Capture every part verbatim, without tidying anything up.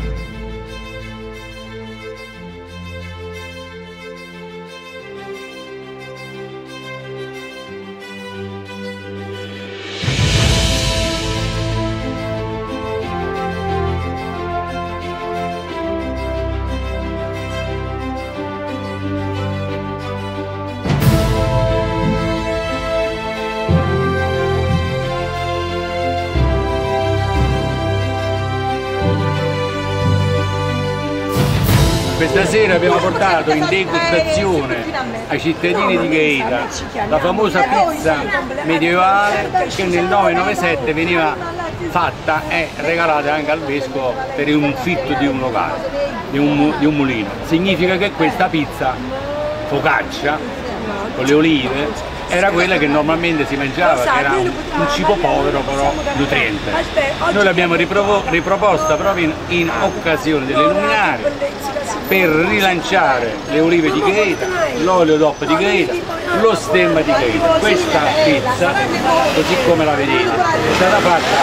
Questa sera abbiamo portato in degustazione ai cittadini di Gaeta la famosa pizza medievale che nel novecentonovantasette veniva fatta e regalata anche al vescovo per un fitto di un locale, di un, di un mulino. Significa che questa pizza focaccia con le olive era quella che normalmente si mangiava, che era un, un cibo povero però nutriente. Noi l'abbiamo riproposta proprio in, in occasione delle luminari per rilanciare le olive di Gaeta, l'olio D O P di Gaeta, lo stemma di Gaeta. Questa pizza, così come la vedete, è stata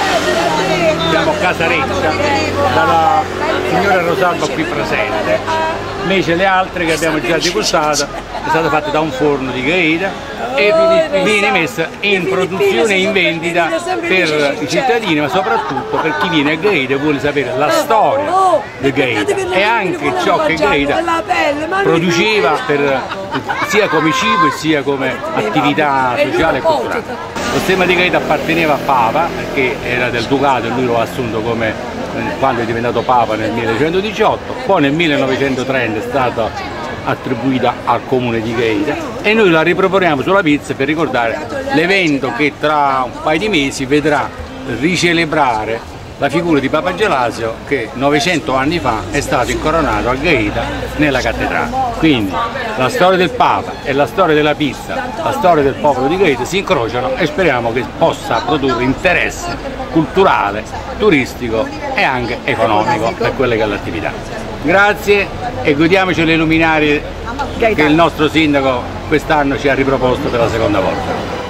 fatta, diciamo, casareccia dalla signora Rosalba qui presente, invece le altre che abbiamo già degustato è stata fatta da un forno di Gaeta e viene messa in produzione e in vendita per i cittadini, ma soprattutto per chi viene a Gaeta e vuole sapere la storia di Gaeta e anche ciò che Gaeta produceva per, sia come cibo e sia come attività sociale e culturale. Lo stemma di Gaeta apparteneva a Papa, perché era del Ducato e lui lo ha assunto come quando è diventato Papa nel millecentodiciotto, poi nel millenovecentotrenta è stato attribuita al comune di Gaeta e noi la riproponiamo sulla pizza per ricordare l'evento che tra un paio di mesi vedrà ricelebrare la figura di Papa Gelasio che novecento anni fa è stato incoronato a Gaeta nella cattedrale. Quindi la storia del Papa e la storia della pizza, la storia del popolo di Gaeta si incrociano e speriamo che possa produrre interesse culturale, turistico e anche economico per quelle che è l'attività. Grazie e godiamoci le luminarie che il nostro sindaco quest'anno ci ha riproposto per la seconda volta.